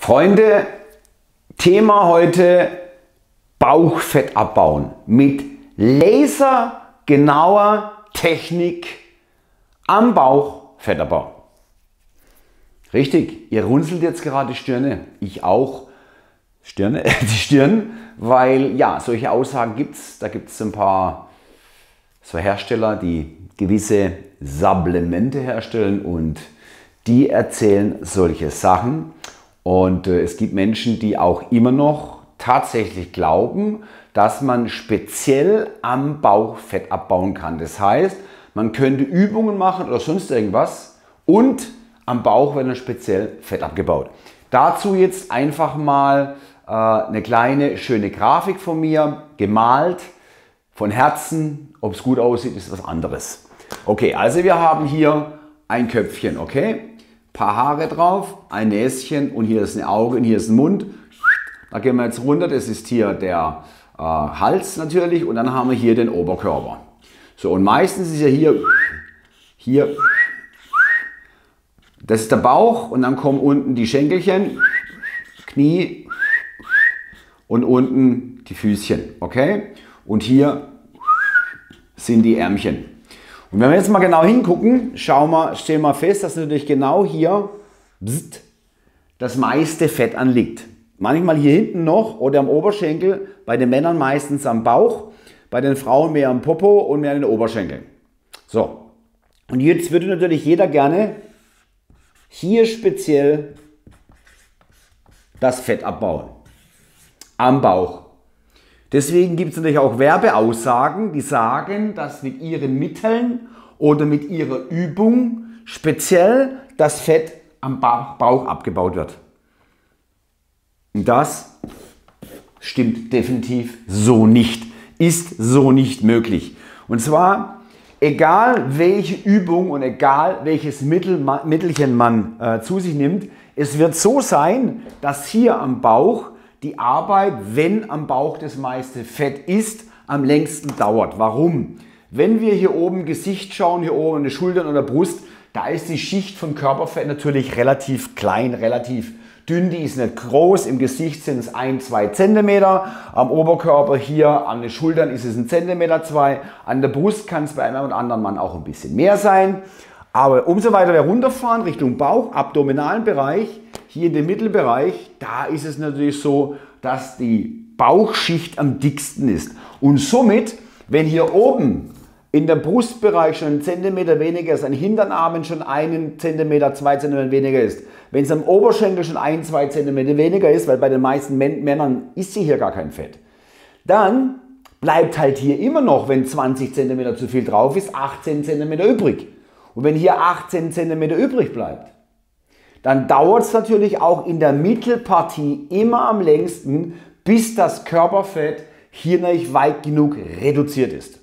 Freunde, Thema heute Bauchfett abbauen mit lasergenauer Technik am Bauch Fettabbau. Richtig, ihr runzelt jetzt gerade die Stirne, ich auch die Stirn, weil ja, solche Aussagen gibt es. Da gibt es ein paar so Hersteller, die gewisse Supplemente herstellen und die erzählen solche Sachen. Und es gibt Menschen, die auch immer noch tatsächlich glauben, dass man speziell am Bauch Fett abbauen kann. Das heißt, man könnte Übungen machen oder sonst irgendwas und am Bauch wird dann speziell Fett abgebaut. Dazu jetzt einfach mal eine kleine schöne Grafik von mir, gemalt, von Herzen. Ob es gut aussieht, ist was anderes. Okay, also wir haben hier ein Köpfchen, okay? Paar Haare drauf, ein Näschen und hier ist ein Auge und hier ist ein Mund. Da gehen wir jetzt runter, das ist hier der Hals natürlich und dann haben wir hier den Oberkörper. So, und meistens ist ja hier, das ist der Bauch und dann kommen unten die Schenkelchen, Knie und unten die Füßchen, okay? Und hier sind die Ärmchen. Und wenn wir jetzt mal genau hingucken, stellen wir fest, dass natürlich genau hier das meiste Fett anliegt. Manchmal hier hinten noch oder am Oberschenkel, bei den Männern meistens am Bauch, bei den Frauen mehr am Popo und mehr an den Oberschenkeln. So, und jetzt würde natürlich jeder gerne hier speziell das Fett abbauen, am Bauch. Deswegen gibt es natürlich auch Werbeaussagen, die sagen, dass mit ihren Mitteln oder mit ihrer Übung speziell das Fett am Bauch abgebaut wird. Und das stimmt definitiv so nicht, ist so nicht möglich. Und zwar, egal welche Übung und egal welches Mittelchen man zu sich nimmt, es wird so sein, dass hier am Bauch die Arbeit, wenn am Bauch das meiste Fett ist, am längsten dauert. Warum? Wenn wir hier oben Gesicht schauen, hier oben an den Schultern oder Brust, da ist die Schicht von Körperfett natürlich relativ klein, relativ dünn, die ist nicht groß. Im Gesicht sind es 1-2 cm, am Oberkörper hier an den Schultern ist es 1 cm, 2 an der Brust kann es bei einem oder anderen Mann auch ein bisschen mehr sein. Aber umso weiter wir runterfahren Richtung Bauch, abdominalen Bereich, hier in dem Mittelbereich, da ist es natürlich so, dass die Bauchschicht am dicksten ist. Und somit, wenn hier oben in der Brustbereich schon 1 cm weniger ist, an Hinternarmen schon 1 cm, 2 cm weniger ist, wenn es am Oberschenkel schon 1-2 cm weniger ist, weil bei den meisten Männern ist hier gar kein Fett, dann bleibt halt hier immer noch, wenn 20 cm zu viel drauf ist, 18 cm übrig. Und wenn hier 18 cm übrig bleibt, dann dauert es natürlich auch in der Mittelpartie immer am längsten, bis das Körperfett hier nicht weit genug reduziert ist.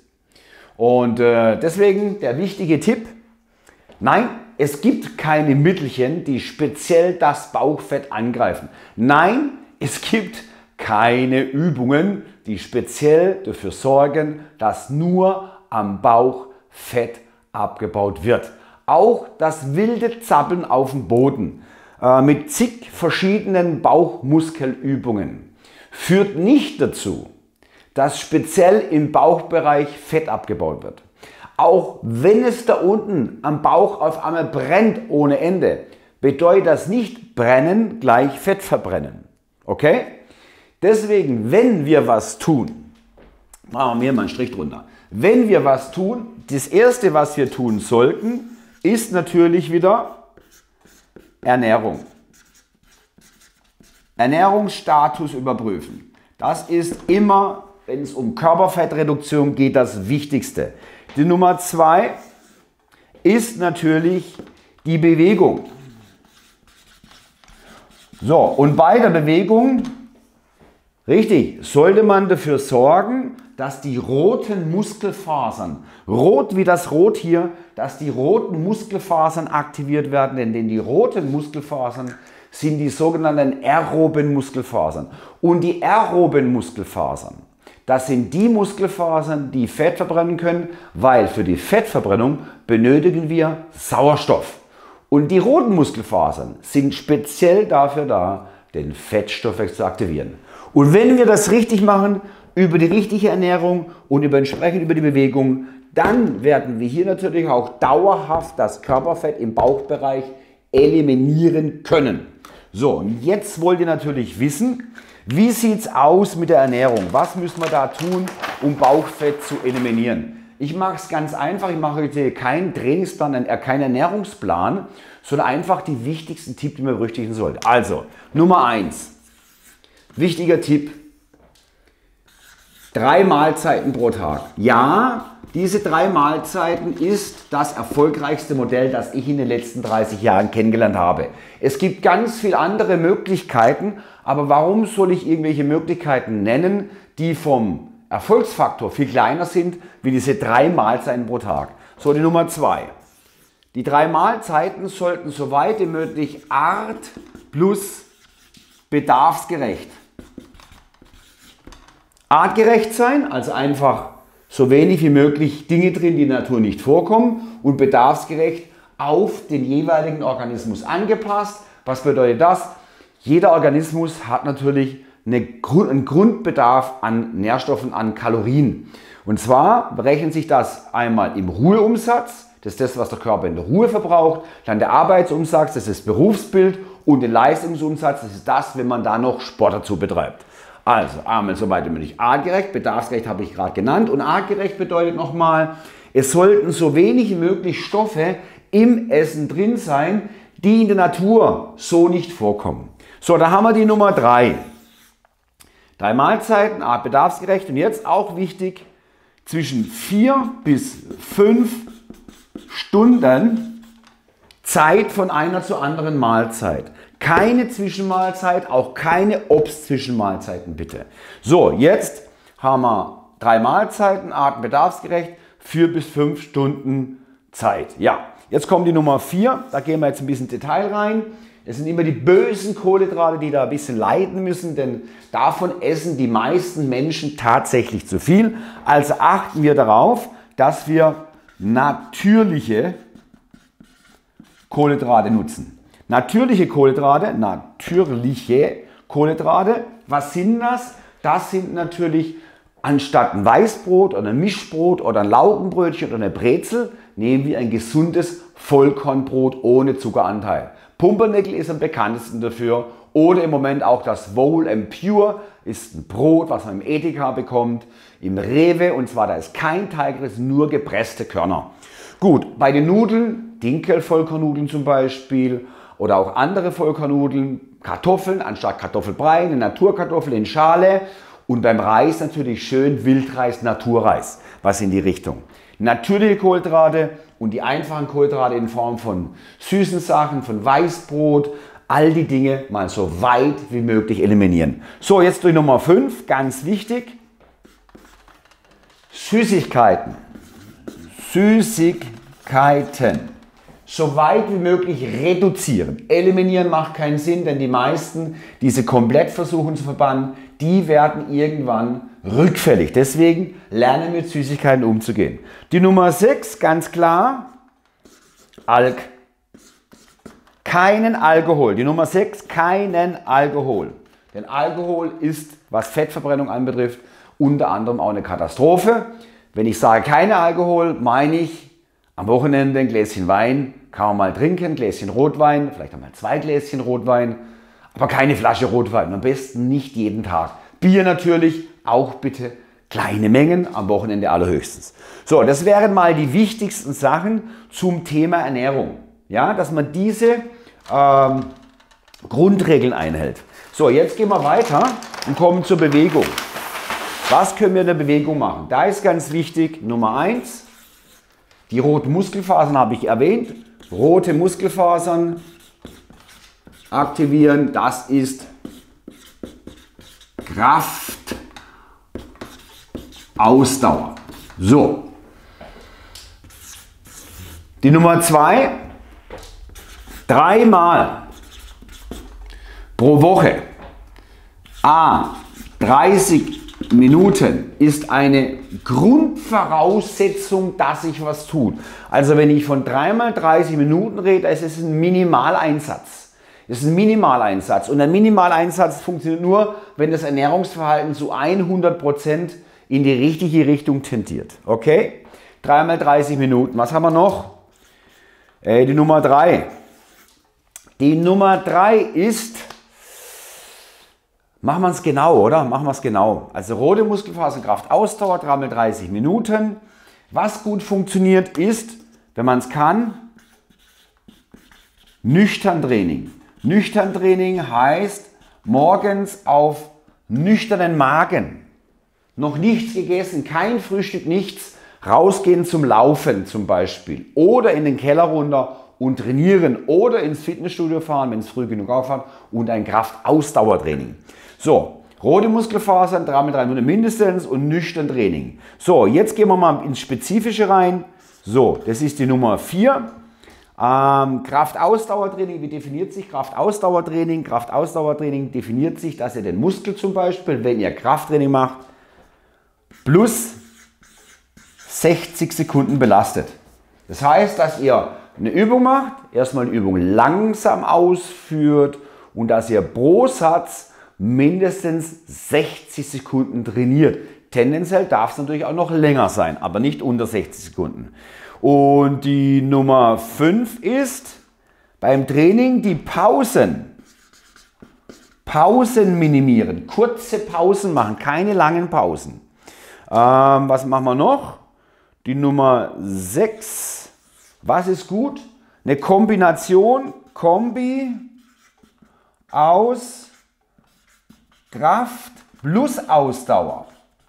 Und deswegen der wichtige Tipp, nein, es gibt keine Mittelchen, die speziell das Bauchfett angreifen. Nein, es gibt keine Übungen, die speziell dafür sorgen, dass nur am Bauch Fett abgebaut wird. Auch das wilde Zappeln auf dem Boden mit zig verschiedenen Bauchmuskelübungen führt nicht dazu, dass speziell im Bauchbereich Fett abgebaut wird. Auch wenn es da unten am Bauch auf einmal brennt ohne Ende, bedeutet das nicht brennen gleich Fett verbrennen. Okay? Deswegen, wenn wir was tun, machen wir mal einen Strich drunter. Wenn wir was tun, das erste, was wir tun sollten, ist natürlich wieder Ernährung. Ernährungsstatus überprüfen. Das ist immer, wenn es um Körperfettreduktion geht, das Wichtigste. Die Nummer 2 ist natürlich die Bewegung. So, und bei der Bewegung, richtig, sollte man dafür sorgen, dass die roten Muskelfasern, rot wie das Rot hier, dass die roten Muskelfasern aktiviert werden, denn die roten Muskelfasern sind die sogenannten aeroben Muskelfasern. Und die aeroben Muskelfasern, das sind die Muskelfasern, die Fett verbrennen können, weil für die Fettverbrennung benötigen wir Sauerstoff. Und die roten Muskelfasern sind speziell dafür da, den Fettstoffwechsel zu aktivieren. Und wenn wir das richtig machen, über die richtige Ernährung und entsprechend über die Bewegung, dann werden wir hier natürlich auch dauerhaft das Körperfett im Bauchbereich eliminieren können. So, und jetzt wollt ihr natürlich wissen, wie sieht es aus mit der Ernährung? Was müssen wir da tun, um Bauchfett zu eliminieren? Ich mache es ganz einfach. Ich mache heute keinen Trainingsplan, keinen Ernährungsplan, sondern einfach die wichtigsten Tipps, die man berücksichtigen sollte. Also, Nummer 1. Wichtiger Tipp. 3 Mahlzeiten pro Tag. Ja, diese 3 Mahlzeiten ist das erfolgreichste Modell, das ich in den letzten 30 Jahren kennengelernt habe. Es gibt ganz viele andere Möglichkeiten, aber warum soll ich irgendwelche Möglichkeiten nennen, die vom Erfolgsfaktor viel kleiner sind, wie diese 3 Mahlzeiten pro Tag? So, die Nummer 2. Die 3 Mahlzeiten sollten so weit wie möglich art- plus bedarfsgerecht. Artgerecht sein, also einfach so wenig wie möglich Dinge drin, die in der Natur nicht vorkommen, und bedarfsgerecht auf den jeweiligen Organismus angepasst. Was bedeutet das? Jeder Organismus hat natürlich einen Grundbedarf an Nährstoffen, an Kalorien. Und zwar berechnet sich das einmal im Ruheumsatz, das ist das, was der Körper in der Ruhe verbraucht, dann der Arbeitsumsatz, das ist das Berufsbild, und den Leistungsumsatz, das ist das, wenn man da noch Sport dazu betreibt. Also einmal soweit wie möglich artgerecht, bedarfsgerecht habe ich gerade genannt, und artgerecht bedeutet nochmal, es sollten so wenig wie möglich Stoffe im Essen drin sein, die in der Natur so nicht vorkommen. So, da haben wir die Nummer 3. 3 Mahlzeiten, bedarfsgerecht, und jetzt auch wichtig, zwischen 4 bis 5 Stunden Zeit von einer zur anderen Mahlzeit. Keine Zwischenmahlzeit, auch keine Obst-Zwischenmahlzeiten bitte. So, jetzt haben wir 3 Mahlzeiten, bedarfsgerecht, 4 bis 5 Stunden Zeit. Ja, jetzt kommt die Nummer 4, da gehen wir jetzt ein bisschen Detail rein. Es sind immer die bösen Kohlenhydrate, die da ein bisschen leiden müssen, denn davon essen die meisten Menschen tatsächlich zu viel. Also achten wir darauf, dass wir natürliche Kohlenhydrate nutzen. Natürliche Kohlenhydrate, was sind das? Das sind natürlich anstatt ein Weißbrot oder ein Mischbrot oder ein Laugenbrötchen oder eine Brezel, nehmen wir ein gesundes Vollkornbrot ohne Zuckeranteil. Pumpernickel ist am bekanntesten dafür, oder im Moment auch das Whole and Pure ist ein Brot, was man im Edeka bekommt, im Rewe, und zwar da ist kein Teig, das ist nur gepresste Körner. Gut, bei den Nudeln, Dinkel-Vollkornnudeln zum Beispiel, oder auch andere Vollkornnudeln, Kartoffeln anstatt Kartoffelbrei, eine Naturkartoffel in Schale, und beim Reis natürlich schön Wildreis, Naturreis, was in die Richtung. Natürliche Kohlenhydrate und die einfachen Kohlenhydrate in Form von süßen Sachen, von Weißbrot, all die Dinge mal so weit wie möglich eliminieren. So, jetzt durch Nummer 5, ganz wichtig, Süßigkeiten. So weit wie möglich reduzieren. Eliminieren macht keinen Sinn, denn die meisten, die sie komplett versuchen zu verbannen, die werden irgendwann rückfällig. Deswegen lernen wir mit Süßigkeiten umzugehen. Die Nummer 6, ganz klar, keinen Alkohol. Die Nummer 6, keinen Alkohol. Denn Alkohol ist, was Fettverbrennung anbetrifft, unter anderem auch eine Katastrophe. Wenn ich sage keinen Alkohol, meine ich am Wochenende ein Gläschen Wein, kann man mal trinken, ein Gläschen Rotwein, vielleicht einmal 2 Gläschen Rotwein, aber keine Flasche Rotwein, am besten nicht jeden Tag. Bier natürlich, auch bitte kleine Mengen, am Wochenende allerhöchstens. So, das wären mal die wichtigsten Sachen zum Thema Ernährung. Ja, dass man diese Grundregeln einhält. So, jetzt gehen wir weiter und kommen zur Bewegung. Was können wir in der Bewegung machen? Da ist ganz wichtig, Nummer 1, die roten Muskelfasern habe ich erwähnt. Rote Muskelfasern aktivieren, das ist Kraft, Ausdauer. So. Die Nummer 2, 3 Mal pro Woche, 30 Minuten ist eine Grundvoraussetzung, dass sich was tut. Also wenn ich von 3 mal 30 Minuten rede, ist es ein Minimaleinsatz. Das ist ein Minimaleinsatz. Und ein Minimaleinsatz funktioniert nur, wenn das Ernährungsverhalten zu 100% in die richtige Richtung tendiert. Okay? 3 mal 30 Minuten. Was haben wir noch? Die Nummer 3. Die Nummer 3 ist, machen wir es genau, oder? Machen wir es genau. Also rote Muskelfaserkraft, Ausdauer, 3 mal 30 Minuten. Was gut funktioniert ist, wenn man es kann, nüchtern Training. Nüchtern Training heißt morgens auf nüchternen Magen. Noch nichts gegessen, kein Frühstück, nichts. Rausgehen zum Laufen zum Beispiel. Oder in den Keller runter und trainieren. Oder ins Fitnessstudio fahren, wenn es früh genug aufhat. Und ein Kraft-Ausdauertraining. So, rote Muskelfasern, 3 mal 3 Minuten mindestens und nüchtern Training. So, jetzt gehen wir mal ins Spezifische rein. So, das ist die Nummer 4. Kraft-Ausdauertraining, wie definiert sich Kraft-Ausdauertraining? Kraft-Ausdauertraining definiert sich, dass ihr den Muskel zum Beispiel, wenn ihr Krafttraining macht, plus 60 Sekunden belastet. Das heißt, dass ihr eine Übung macht, erstmal die Übung langsam ausführt und dass ihr pro Satz mindestens 60 Sekunden trainiert. Tendenziell darf es natürlich auch noch länger sein, aber nicht unter 60 Sekunden. Und die Nummer 5 ist beim Training die Pausen. Pausen minimieren, kurze Pausen machen, keine langen Pausen. Was machen wir noch? Die Nummer 6. Was ist gut? Eine Kombination, Kombi aus Kraft plus Ausdauer.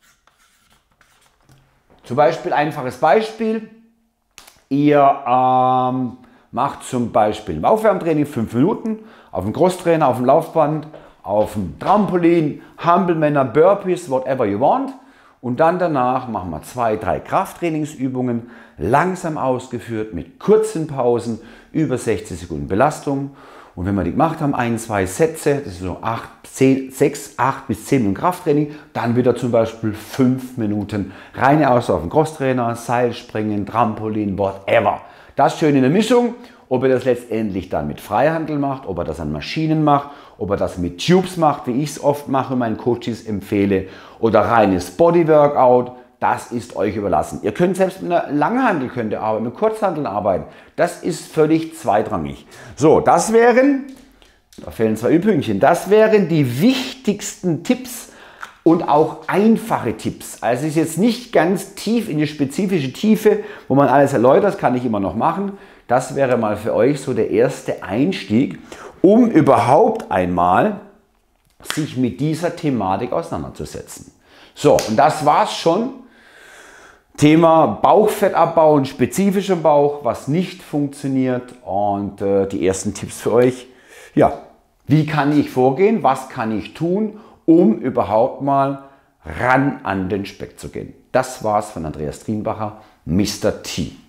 Zum Beispiel, einfaches Beispiel. Ihr macht zum Beispiel im Aufwärmtraining 5 Minuten auf dem Crosstrainer, auf dem Laufband, auf dem Trampolin, Hampelmänner, Burpees, whatever you want. Und dann danach machen wir 2, 3 Krafttrainingsübungen, langsam ausgeführt, mit kurzen Pausen, über 60 Sekunden Belastung. Und wenn wir die gemacht haben, 1, 2 Sätze, das ist so 6, 8 bis 10 Minuten Krafttraining, dann wieder zum Beispiel 5 Minuten reine Ausdauer auf dem Crosstrainer, Seilspringen, Trampolin, whatever. Das schön in der Mischung. Ob ihr das letztendlich dann mit Freihandel macht, ob ihr das an Maschinen macht, ob ihr das mit Tubes macht, wie ich es oft mache und meinen Coaches empfehle, oder reines Bodyworkout, das ist euch überlassen. Ihr könnt selbst mit einer Langhandel könnt ihr arbeiten, mit Kurzhandeln arbeiten. Das ist völlig zweitrangig. So, das wären, da fehlen 2 Übungen, das wären die wichtigsten Tipps und auch einfache Tipps. Also es ist jetzt nicht ganz tief in die spezifische Tiefe, wo man alles erläutert, das kann ich immer noch machen. Das wäre mal für euch so der erste Einstieg, um überhaupt einmal sich mit dieser Thematik auseinanderzusetzen. So, und das war's schon. Thema Bauchfettabbau und spezifischer Bauch, was nicht funktioniert, und die ersten Tipps für euch. Ja, wie kann ich vorgehen? Was kann ich tun, um überhaupt mal ran an den Speck zu gehen? Das war's von Andreas Trienbacher, Mr. T.